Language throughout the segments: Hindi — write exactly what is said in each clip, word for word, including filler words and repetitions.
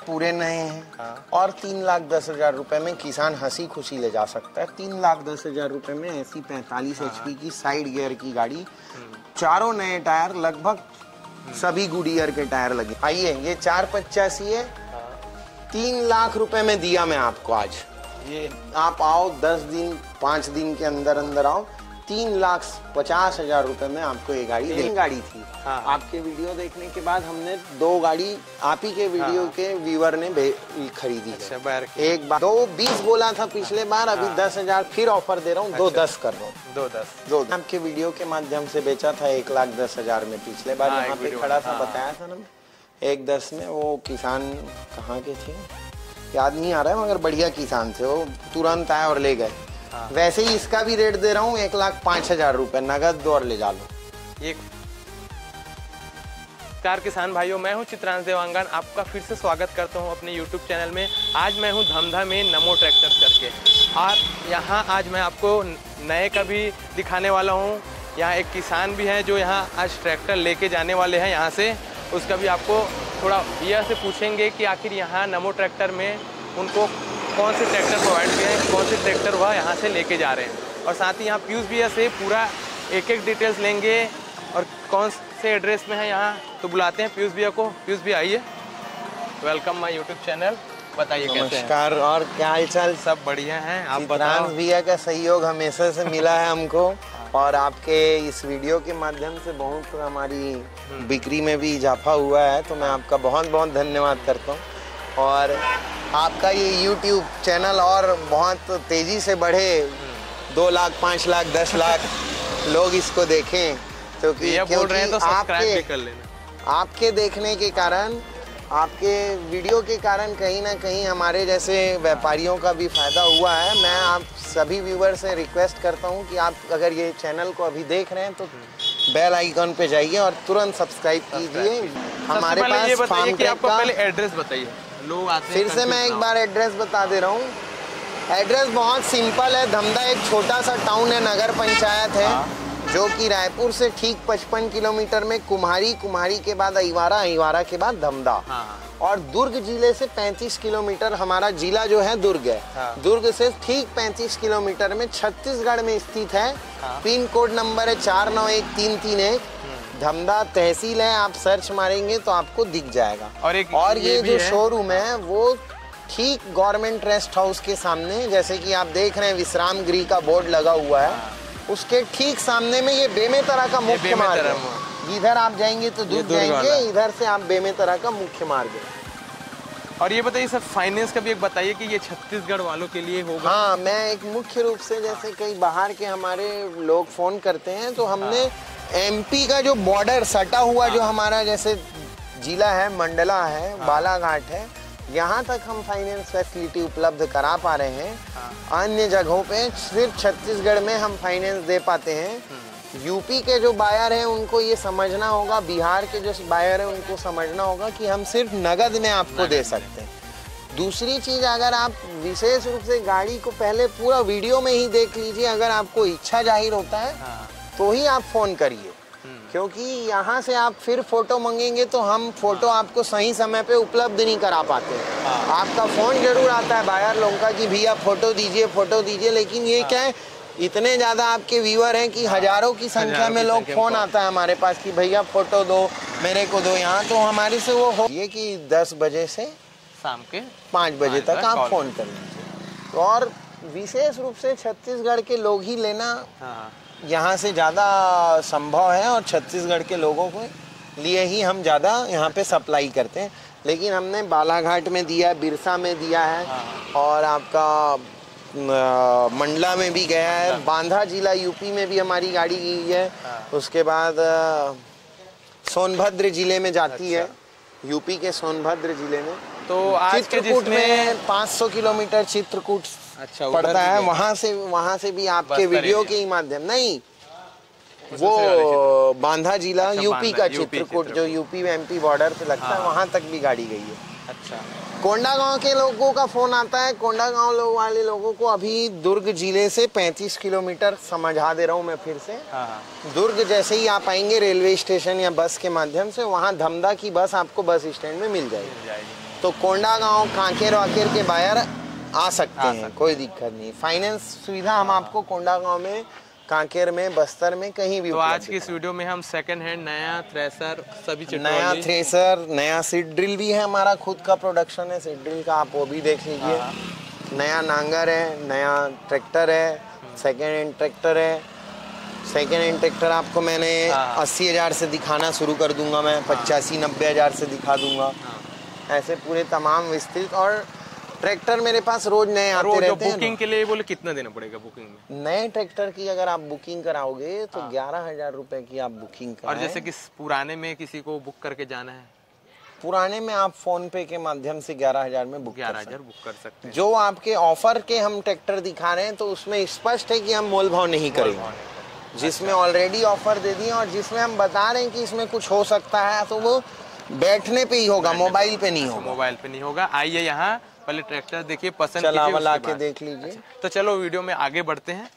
पूरे नए हैं। हाँ। और तीन लाख दस हजार रुपए में किसान हंसी खुशी ले जा सकता है। तीन लाख दस हजार रुपए में ऐसी पैंतालीस एचपी की साइड गियर की गाड़ी, चारों नए टायर, लगभग सभी गुडियर के टायर लगे। आइए, ये चार पचासी है, तीन लाख रुपए में दिया मैं आपको आज। ये आप आओ, दस दिन पाँच दिन के अंदर अंदर आओ, तीन लाख पचास हजार रुपए में आपको ये गाड़ी तीन गाड़ी थी। हाँ। आपके वीडियो देखने के बाद हमने दो गाड़ी आप ही के वीडियो हाँ। के व्यूअर ने खरीदी। अच्छा, बार एक बार दो बीस बोला था पिछले बार, अभी हाँ। दस हजार फिर ऑफर दे रहा हूँ। अच्छा। दो दस कर रहा हूँ। दो दस दो आपके वीडियो के माध्यम से बेचा था एक लाख दस हजार में पिछले बार। हाँ, यहाँ पे खड़ा था, बताया था ना एक दस में। वो किसान कहाँ के थे याद नहीं आ रहा है, मगर बढ़िया किसान थे, वो तुरंत आए और ले गए। हाँ। वैसे ही इसका भी रेट दे रहा हूँ एक लाख पाँच हजार रुपए, नगद दो और ले जा लो। एक कार किसान भाइयों, मैं हूं चित्रांश देवांगन, आपका फिर से स्वागत करता हूं अपने यूट्यूब चैनल में। आज मैं हूं धमधा में नमो ट्रैक्टर करके, और यहां आज मैं आपको नए का भी दिखाने वाला हूं। यहां एक किसान भी हैं जो यहां आज ट्रैक्टर लेके जाने वाले हैं यहाँ से। उसका भी आपको थोड़ा भैया से पूछेंगे कि आखिर यहाँ नमो ट्रैक्टर में उनको कौन से ट्रैक्टर प्रोवाइड किए हैं, कौन से ट्रैक्टर वह यहाँ से लेके जा रहे हैं। और साथ ही यहाँ पीयूष भैया से पूरा एक एक डिटेल्स लेंगे और कौन से एड्रेस में है यहाँ, तो बुलाते हैं पीयूष भैया को। पीयूष भैया आइए, वेलकम माय यूट्यूब चैनल। बताइए कैसे हैं? नमस्कार, और क्या हाल चाल? सब बढ़िया हैं, आप बताओ। भैया का सहयोग हमेशा से मिला है हमको, और आपके इस वीडियो के माध्यम से बहुत हमारी बिक्री में भी इजाफा हुआ है, तो मैं आपका बहुत बहुत धन्यवाद करता हूँ। और आपका ये यूट्यूब चैनल और बहुत तेजी से बढ़े, दो लाख पाँच लाख दस लाख लोग इसको देखें, तो कि ये बोल रहे हैं तो सब्सक्राइब भी कर लेना। आपके देखने के कारण, आपके वीडियो के कारण कहीं ना कहीं हमारे जैसे व्यापारियों का भी फायदा हुआ है। मैं आप सभी व्यूवर से रिक्वेस्ट करता हूं कि आप अगर ये चैनल को अभी देख रहे हैं तो बेल आइकन पे जाइए और तुरंत सब्सक्राइब कीजिए। हमारे पास फार्म ट्रैक का पहले एड्रेस बताइए, लोग आते हैं। फिर से मैं एक बार एड्रेस बता दे रहा हूँ। एड्रेस बहुत सिंपल है। धमधा एक छोटा सा टाउन है, नगर पंचायत है, जो कि रायपुर से ठीक पचपन किलोमीटर में। कुम्हारी, कुम्हारी के बाद अहिवारा, अहिवारा के बाद धमधा। हाँ। और दुर्ग जिले से पैंतीस किलोमीटर हमारा जिला जो है दुर्ग है। हाँ। दुर्ग से ठीक पैंतीस किलोमीटर में छत्तीसगढ़ में स्थित है। हाँ। पिन कोड नंबर है चार नौ एक तीन तीन एक। धमधा तहसील है, आप सर्च मारेंगे तो आपको दिख जाएगा। और, एक और ये, ये जो शोरूम है वो ठीक गवर्नमेंट रेस्ट हाउस के सामने, जैसे कि आप देख रहे हैं विश्राम गृह का बोर्ड लगा हुआ है, उसके ठीक सामने में ये बेमेतरा का मुख्य मार्ग है। इधर आप जाएंगे तो दूर जाएंगे, इधर से आप बेमेतरा का मुख्य मार्ग है। और ये बताइए सर, फाइनेंस का भी एक बताइए कि ये छत्तीसगढ़ वालों के लिए होगा। हाँ, मैं एक मुख्य रूप से, जैसे कई बाहर के हमारे लोग फोन करते हैं, तो हमने एमपी का जो बॉर्डर सटा हुआ जो हमारा जैसे जिला है, मंडला है, बालाघाट है, यहाँ तक हम फाइनेंस फैसिलिटी उपलब्ध करा पा रहे हैं। अन्य जगहों पे सिर्फ छत्तीसगढ़ में हम फाइनेंस दे पाते हैं। यूपी के जो बायर हैं उनको ये समझना होगा, बिहार के जो बायर हैं उनको समझना होगा कि हम सिर्फ नगद में आपको दे सकते हैं। दूसरी चीज, अगर आप विशेष रूप से गाड़ी को पहले पूरा वीडियो में ही देख लीजिए, अगर आपको इच्छा जाहिर होता है तो ही आप फोन करिए, क्योंकि यहाँ से आप फिर फोटो मांगेंगे तो हम फोटो आपको सही समय पे उपलब्ध नहीं करा पाते। आपका फोन जरूर आता है बायर लोगों का कि भैया फोटो दीजिए, फोटो दीजिए, लेकिन ये क्या है, इतने ज्यादा आपके व्यूअर हैं कि हजारों की संख्या में लोग फोन आता है हमारे पास कि भैया फोटो दो, मेरे को दो। यहाँ तो हमारे से वो हो ये कि दस बजे से शाम के पाँच बजे तक आप फोन कर लीजिए। और विशेष रूप से छत्तीसगढ़ के लोग ही लेना यहाँ से ज़्यादा संभव है, और छत्तीसगढ़ के लोगों के लिए ही हम ज़्यादा यहाँ पे सप्लाई करते हैं। लेकिन हमने बालाघाट में दिया है, बिरसा में दिया है, और आपका मंडला में भी गया है, बांधा जिला यूपी में भी हमारी गाड़ी गई है। उसके बाद सोनभद्र जिले में जाती है, यूपी के सोनभद्र जिले में। तो आज के जिसमें पाँच सौ किलोमीटर चित्रकूट अच्छा पड़ता है, वहाँ से वहाँ से भी आपके वीडियो के ही माध्यम नहीं, वो बांधा जिला यूपी का चित्रकूट जो यूपी में एमपी बॉर्डर पे लगता है, वहाँ तक भी गाड़ी गई है। अच्छा, कोंडागांव के लोगों का फोन आता है। कोंडागांव लोग वाले लोगों को अभी दुर्ग जिले से पैंतीस किलोमीटर समझा दे रहा हूँ मैं फिर से। हाँ। दुर्ग जैसे ही आप आएंगे रेलवे स्टेशन या बस के माध्यम से, वहाँ धमधा की बस आपको बस स्टैंड में मिल जाएगी। तो कोंडागांव कांकेर वाकेर के बायर आ सकते आ हैं, सकते कोई दिक्कत नहीं। फाइनेंस सुविधा हम आपको कोंडागांव में, कांकेर में, बस्तर में कहीं भी तो उपलब्ध आज की इस वीडियो में हम सेकंड हैंड नया थ्रेसर सभी है। नया चिट्रौली थ्रेसर, नया सीड ड्रिल भी है, हमारा खुद का प्रोडक्शन है सीड ड्रिल का, आप वो भी देख लीजिए। हाँ। नया नांगर है, नया ट्रैक्टर है, सेकेंड हैंड ट्रैक्टर है। सेकेंड हैंड ट्रैक्टर आपको मैंने हाँ। अस्सी हजार से दिखाना शुरू कर दूंगा मैं, पचासी नब्बे हजार से दिखा दूंगा। हाँ। ऐसे पूरे तमाम विस्तृत, और ट्रैक्टर मेरे पास रोज नए आते रोज रहते हैं। बुकिंग के लिए बोले कितना देना पड़ेगा बुकिंग में? नए ट्रैक्टर की अगर आप बुकिंग कराओगे तो ग्यारह हजार रुपए की आप बुकिंग और कराएं। जैसे कि पुराने में किसी को बुक करके जाना है, पुराने में आप फोन पे के माध्यम से ग्यारह हजार में बुक ग्यारह कर हजार सकते बुक कर सकते हैं। हैं। जो आपके ऑफर के हम ट्रैक्टर दिखा रहे हैं तो उसमें स्पष्ट है कि हम मोल भाव नहीं करेंगे। जिसमें ऑलरेडी ऑफर दे दिए और जिसमें हम बता रहे हैं कि इसमें कुछ हो सकता है, तो वो बैठने पे ही होगा, मोबाइल पे नहीं होगा। मोबाइल पे नहीं होगा। आइए यहाँ पहले ट्रैक्टर देखिए, पसंद चला कीजिए, वाला उसके के बाद। देख लीजिए। तो चलो वीडियो में आगे बढ़ते हैं।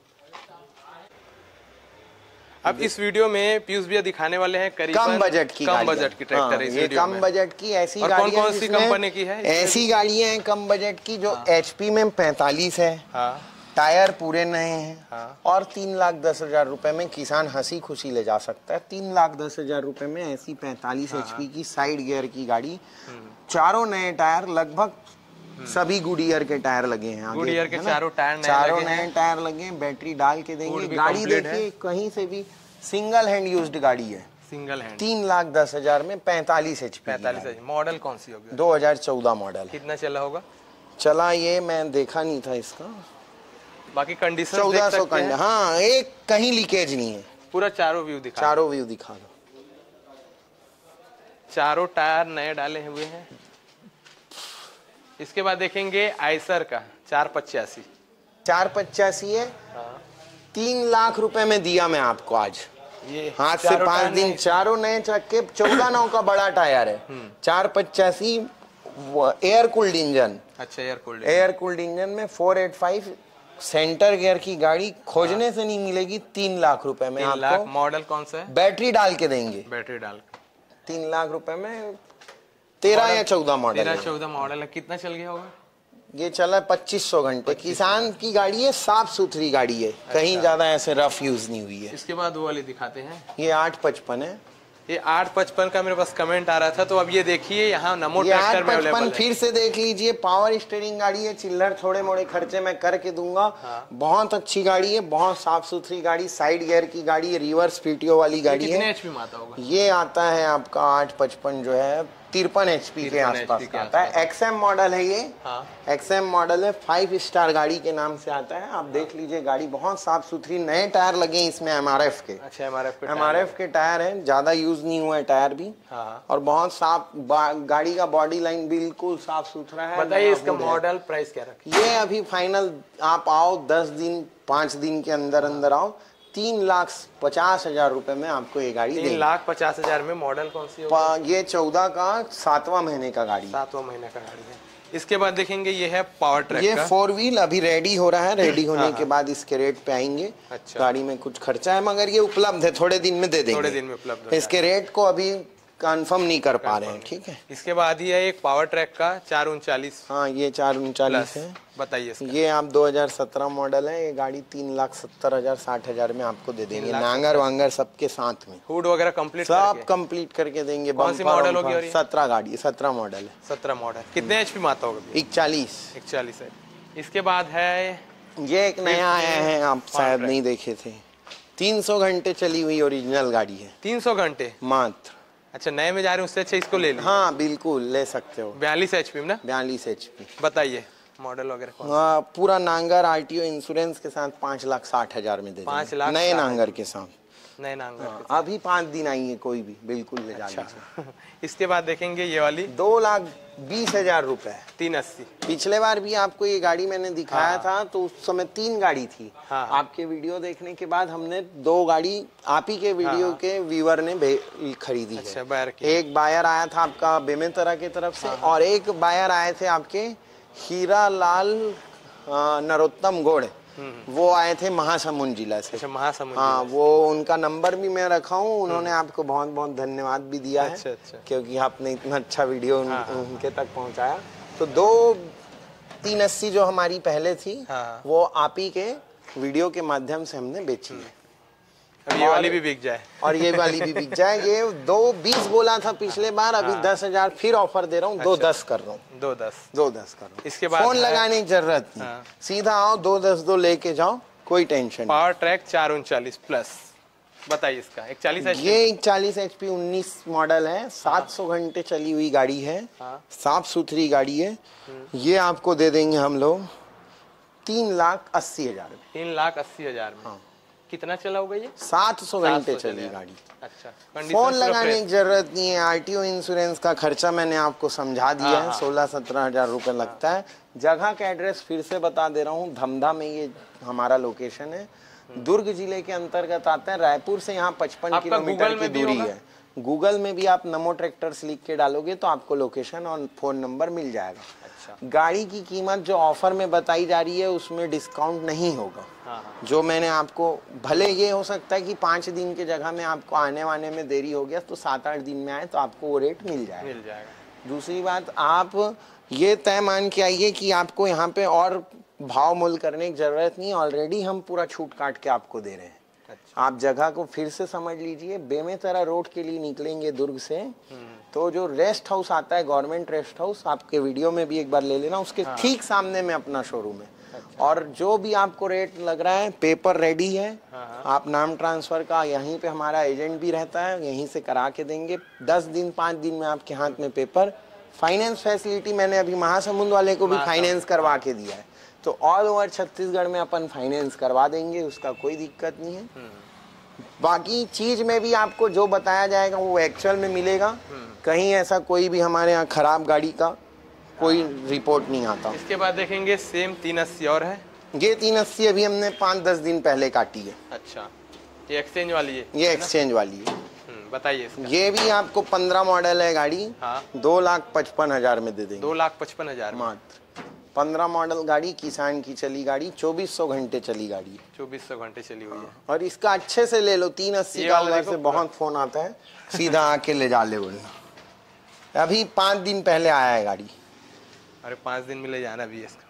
अब इस वीडियो में पीयूष भैया दिखाने वाले हैं करीबन कम बजट की कम गाड़ियाँ। बजट की ट्रैक्टर हाँ, है इस ये वीडियो कम में। बजट की ऐसी और गाड़ियाँ कौन कौन सी जिसमें- कंपनी की है इसमें? ऐसी गाड़ियाँ हैं कम बजट की जो एचपी में पैंतालीस है, हाँ टायर पूरे नए हैं, हाँ। और तीन लाख दस हजार रुपए में किसान हंसी खुशी ले जा सकता है। तीन लाख दस हजार रुपए में ऐसी पैंतालीस एचपी की साइड गियर की गाड़ी, चारों नए टायर, लगभग सभी गुडियर के टायर लगे हैं आगे, गुडियर के है ना? चारों टायर नए चारों लगे नए हैं। टायर लगे हैं, बैटरी डाल के हुड देंगे। भी गाड़ी complete देखिए है। कहीं से भी सिंगल हैंड यूज्ड गाड़ी है। सिंगल हैंड तीन लाख दस हजार में पैंतालीस एचपी, पैंतालीस मॉडल कौन सी होगी? दो हजार चौदह मॉडल। कितना चला होगा? चला ये मैं देखा नहीं था इसका, बाकी कंडीशन चौदह सौ कंड। हाँ, एक कहीं लीकेज नहीं है। पूरा चारों व्यू दिखा, चारों व्यू दिखा दो। चारों टायर नए डाले हुए हैं। इसके बाद देखेंगे आइसर का चार पचासी। चार पचासी है, तीन लाख रुपए में दिया मैं आपको आज, ये हाथ से चारों पांच टायर दिन। नए- चारों नए चक्के, चौदह नौ का बड़ा टायर है। चार पचासी एयर कूल्ड इंजन, अच्छा air cooled. Air cooled engine में four eight five centre gear की गाड़ी खोजने से नहीं मिलेगी। तीन लाख रुपए में तीन लाख। आपको मॉडल कौन सा है? बैटरी डाल के देंगे। बैटरी डाल के तीन लाख रुपए में तेरह या चौदह मॉडल तेरह है। चौदह मॉडल है। कितना चल गया होगा? ये चला पच्चीस सौ घंटे। किसान की गाड़ी है, साफ सुथरी गाड़ी है, कहीं ज्यादा ऐसे रफ यूज नहीं हुई है। इसके बाद वो वाली दिखाते हैं। ये आठ पचपन है। ये आठ पचपन का मेरे पास कमेंट आ रहा था, तो अब ये देखिए यहाँ नमो ये आठ ट्रैक्टर में पचपन अवेलेबल है। फिर से देख लीजिए, पावर स्टीयरिंग गाड़ी है। चिल्लर थोड़े मोड़े खर्चे मैं करके दूंगा। हाँ। बहुत अच्छी गाड़ी है, बहुत साफ सुथरी गाड़ी, साइड गियर की गाड़ी है, रिवर्स पीटीओ वाली गाड़ी कितने है। एचपी में आता होगा? ये आता है आपका आठ पचपन जो है तिरपन एचपी के तिरपन आसपास एचपी के का आता है। एक्सएम मॉडल है ये। हाँ। एक्सएम मॉडल है, फाइव स्टार गाड़ी के नाम से आता है। आप देख लीजिए, गाड़ी बहुत साफ सुथरी, नए टायर लगे हैं इसमें एमआरएफ के। अच्छा एमआरएफ के एमआरएफ के टायर हैं, ज्यादा यूज नहीं हुआ है टायर भी। हाँ। और बहुत साफ गाड़ी का बॉडी लाइन बिल्कुल साफ सुथरा है। बताइए नया इसका हुड है। मॉडल प्राइस क्या रखिए? ये अभी फाइनल आप आओ, दस दिन पांच दिन के अंदर अंदर आओ, तीन लाख पचास हजार रुपए में आपको ये गाड़ी तीन देंगे। लाख पचास हजार में। मॉडल कौन सी होगी? प- ये चौदह का सातवां महीने का गाड़ी। सातवां महीने का गाड़ी है। इसके बाद देखेंगे ये है पावर ट्रैक ये का। फोर व्हील अभी रेडी हो रहा है। रेडी होने हाँ, के बाद इसके रेट पे आएंगे। अच्छा। गाड़ी में कुछ खर्चा है, मगर ये उपलब्ध है, थोड़े दिन में दे देंगे। थोड़े दिन में उपलब्ध हो जाएगा। इसके रेट को अभी कंफर्म नहीं कर पा रहे हैं, ठीक है। इसके बाद ही है एक पावर ट्रैक का चार उनचालीस हाँ, ये चार उनचालीस प्लस। है। बताइए इसका। ये आप दो हजार सत्रह मॉडल है। ये गाड़ी तीन लाख सत्तर हजार साठ हजार में आपको दे देंगे, लाख नांगर वांगर सबके साथ में, हुड वगैरह कंप्लीट सब कंप्लीट करके देंगे। कौन सी मॉडल होगी और ये? सत्रह गाड़ी, सत्रह मॉडल है। सत्रह मॉडल। कितने एचपी में आता होगा? इकचालीस। इकचालीस है। इसके बाद है ये एक नया आया है, आप शायद ट्रैक। नहीं देखे थे। तीन सौ घंटे चली हुई ओरिजिनल गाड़ी है तीन सौ घंटे। मात्र। अच्छा नए में जा रहे हैं, उससे अच्छा इसको ले लीजिए। हाँ बिल्कुल ले सकते हो। बयालीस एचपी में ना? बयालीस एच पी। बताइए मॉडल वगैरह कौन? हाँ, पूरा नांगर आरटीओ इंश्योरेंस के साथ पाँच लाख साठ हजार में दे पाँच देंगे। लाख नए साठ नांगर के साथ। नए नांगर हाँ, के अभी पाँच दिन आई है, कोई भी बिल्कुल ले जा लीजिए। साथ। इसके बाद देखेंगे ये वाली दो लाख बीस हजार रुपए। तीन अस्सी। पिछले बार भी आपको ये गाड़ी मैंने दिखाया हाँ। था, तो उस समय तीन गाड़ी थी। हाँ। आपके वीडियो देखने के बाद हमने दो गाड़ी आप ही के वीडियो हाँ। के व्यूअर ने भे- खरीदी अच्छा है। बायर की। एक बायर आया था आपका बेमेतरा की तरफ से, हाँ। और एक बायर आए थे आपके हीरा लाल अ, नरोत्तम गौड़ वो आए थे महासमुंद जिला से। अच्छा, महासमुंद। हाँ, वो उनका नंबर भी मैं रखा हूँ, उन्होंने आपको बहुत बहुत धन्यवाद भी दिया है। अच्छा, अच्छा। क्योंकि आपने इतना अच्छा वीडियो उन, उनके तक पहुँचाया। तो दो तीन अस्सी जो हमारी पहले थी, हाँ। वो आप ही के वीडियो के माध्यम से हमने बेची है। अब ये वाली भी बिक जाए और ये वाली भी बिक जाए। ये दो बीस बोला था पिछले बार, अभी हाँ। दस हजार फिर ऑफर दे रहा हूँ। दो अच्छा। दस कर रहा हूँ। दो दस दो दस कर रहा हूँ। इसके बाद फोन है... लगाने की जरूरत नहीं। हाँ। सीधा आओ, दो दस दो लेके जाओ, कोई टेंशन नहीं। पावर ट्रैक चार उनचालीस प्लस, बताइए इसका। एक चालीस एच पी, ये एक चालीस एच पी उन्नीस मॉडल है। सात सौ घंटे चली हुई गाड़ी है। हाँ। साफ सुथरी गाड़ी है। ये आपको दे देंगे हम लोग तीन लाख अस्सी हजार में। तीन लाख अस्सी हजार में। हाँ। कितना चला होगा ये? सात सौ घंटे चली गाड़ी। अच्छा, फोन लगाने की जरूरत नहीं है। आरटीओ इंश्योरेंस का खर्चा मैंने आपको समझा दिया है, सोलह सत्रह हजार रुपए लगता है। जगह का एड्रेस फिर से बता दे रहा हूँ, धमधा में ये हमारा लोकेशन है। दुर्ग जिले के अंतर्गत आता है। रायपुर से यहाँ पचपन किलोमीटर की दूरी है। गूगल में भी आप नमो ट्रैक्टर्स लिख के डालोगे तो आपको लोकेशन और फोन नंबर मिल जाएगा। अच्छा। गाड़ी की कीमत जो ऑफर में बताई जा रही है उसमें डिस्काउंट नहीं होगा। हाँ। जो मैंने आपको, भले ये हो सकता है कि पाँच दिन के जगह में आपको आने वाने में देरी हो गया तो सात आठ दिन में आए तो आपको वो रेट मिल जाएगा। मिल जाएगा। दूसरी बात, आप ये तय मान के आइए कि आपको यहाँ पे और भाव मोल करने की जरूरत नहीं। ऑलरेडी हम पूरा छूट काट के आपको दे रहे हैं। अच्छा। आप जगह को फिर से समझ लीजिए। बेमेतरा रोड के लिए निकलेंगे दुर्ग से, तो जो रेस्ट हाउस आता है, गवर्नमेंट रेस्ट हाउस, आपके वीडियो में भी एक बार ले लेना, उसके हाँ। ठीक सामने में अपना शोरूम है। अच्छा। और जो भी आपको रेट लग रहा है, पेपर रेडी है। हाँ। आप नाम ट्रांसफर का, यहीं पे हमारा एजेंट भी रहता है, यहीं से करा के देंगे। दस दिन पाँच दिन में आपके हाथ में पेपर। फाइनेंस फैसिलिटी मैंने अभी महासमुंद वाले को भी फाइनेंस करवा के दिया है। तो ऑल ओवर छत्तीसगढ़ में अपन फाइनेंस करवा देंगे, उसका कोई दिक्कत नहीं है। बाकी चीज में भी आपको जो बताया जाएगा वो एक्चुअल में मिलेगा। कहीं ऐसा कोई भी हमारे यहाँ खराब गाड़ी का कोई रिपोर्ट नहीं आता। इसके बाद देखेंगे सेम तीन अस्सी और है। ये तीन अस्सी अभी हमने पाँच दस दिन पहले काटी है। अच्छा, ये एक्सचेंज वाली है? ये एक्सचेंज वाली है। बताइए। ये भी आपको पंद्रह मॉडल है गाड़ी। हाँ। दो लाख पचपन हजार में दे देंगे। दो लाख पचपन हजार मात्र। पंद्रह मॉडल गाड़ी, किसान की चली गाड़ी, चौबीस सौ घंटे चली गाड़ी। चौबीस सौ घंटे चली हुई है। और इसका अच्छे से ले लो। तीन अस्सी का उधर से बहुत फोन आता है, सीधा आके ले जा ले बोलना। अभी पाँच दिन पहले आया है गाड़ी। अरे पाँच दिन में ले जाना भी है इसका।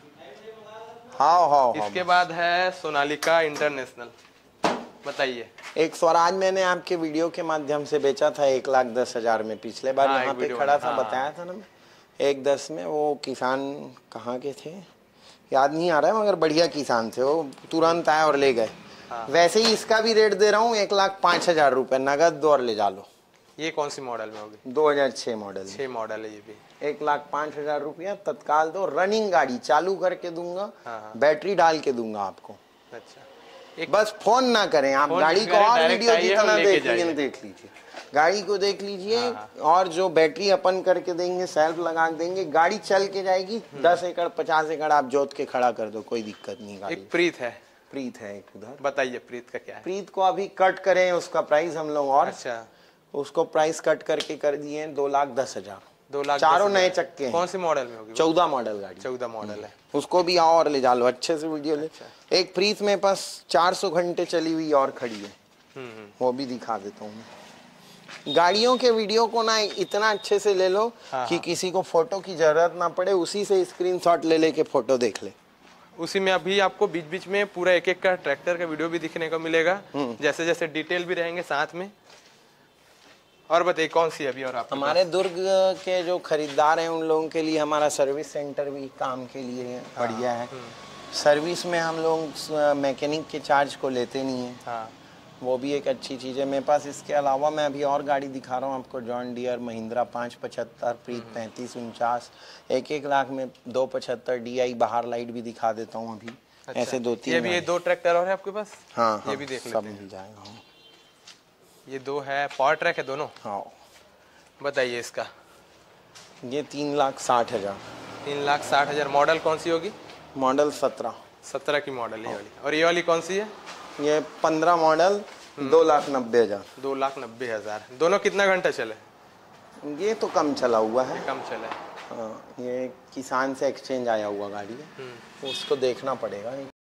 हाँ हाँ। इसके बाद है सोनालिका इंटरनेशनल, बताइए। एक स्वराज मैंने आपके वीडियो के माध्यम से बेचा था एक लाख दस हजार में। पिछले बार यहाँ पे खड़ा था, बताया था ना मैं, एक दस में। वो किसान कहाँ के थे याद नहीं आ रहा है, मगर बढ़िया किसान थे वो, तुरंत आए और ले गए। हाँ। वैसे ही इसका भी रेट दे रहा हूँ एक लाख पाँच हजार रुपये नगद दो और ले जा लो। ये कौन सी मॉडल में होगी? दो हजार छः मॉडल। छः मॉडल है ये भी। एक लाख पाँच हजार रुपया तत्काल दो। रनिंग गाड़ी चालू करके दूंगा। हाँ। बैटरी डाल के दूंगा आपको। अच्छा। एक बस फोन ना करें आप, गाड़ी को और वीडियो जितना देख लीजिए देख लीजिए, गाड़ी को देख लीजिए। हाँ। और जो बैटरी अपन करके देंगे, सेल्फ लगा देंगे, गाड़ी चल के जाएगी। दस एकड़ पचास एकड़ आप जोत के खड़ा कर दो, कोई दिक्कत नहीं। गाड़ी एक प्रीत है। प्रीत है एक उधर, बताइए प्रीत का क्या है? प्रीत को अभी कट करें उसका प्राइस हम लोग, और अच्छा उसको प्राइस कट करके कर दिए दो लाख दस हजार। दो लाख चारों नए चक्के। कौन सी मॉडल में होगी? चौदह मॉडल गाड़ी। चौदह मॉडल है। उसको भी आओ और ले जा लो, अच्छे से वीडियो ले। अच्छा। एक प्रीत में पास चार सौ घंटे चली हुई और खड़ी है, वो भी दिखा देता हूँ। गाड़ियों के वीडियो को ना इतना अच्छे से ले लो हाँ कि किसी को फोटो की जरूरत ना पड़े, उसी से स्क्रीनशॉट ले लेके फोटो देख ले। उसी में अभी आपको बीच बीच में पूरा एक एक का ट्रैक्टर का वीडियो भी दिखने को मिलेगा, जैसे जैसे डिटेल भी रहेंगे साथ में। और बताइए कौन सी अभी और आप? हमारे दुर्ग के जो खरीदार हैं उन लोगों के लिए हमारा सर्विस सेंटर भी काम के लिए बढ़िया है। सर्विस में हम लोग मैकेनिक के चार्ज को लेते नहीं हैं। हाँ। वो भी एक अच्छी चीज़ है मेरे पास। इसके अलावा मैं अभी और गाड़ी दिखा रहा हूँ आपको, जॉन डियर, महिंद्रा पाँच पचहत्तर, प्रीत पैंतीस उनचास, एक एक लाख में दो पचहत्तर डी आई बाहर लाइट भी दिखा देता हूँ अभी। अच्छा। ऐसे दो तीन। ये भी ये दो ट्रैक्टर और है आपके पास? हाँ, ये हाँ, भी देख सब मिल जाएगा। ये दो है, पावर ट्रैक है दोनों। हाँ। बताइए इसका। ये तीन लाख साठ हजार। तीन लाख साठ हजार। मॉडल कौन सी होगी? मॉडल सत्रह। सत्रह की मॉडल है वाली। और ये वाली कौन सी है? ये पंद्रह मॉडल, दो लाख नब्बे हजार। दो लाख नब्बे हजार। दोनों कितना घंटा चले? ये तो कम चला हुआ है। कम चला है। हाँ, ये किसान से एक्सचेंज आया हुआ गाड़ी है, तो उसको देखना पड़ेगा।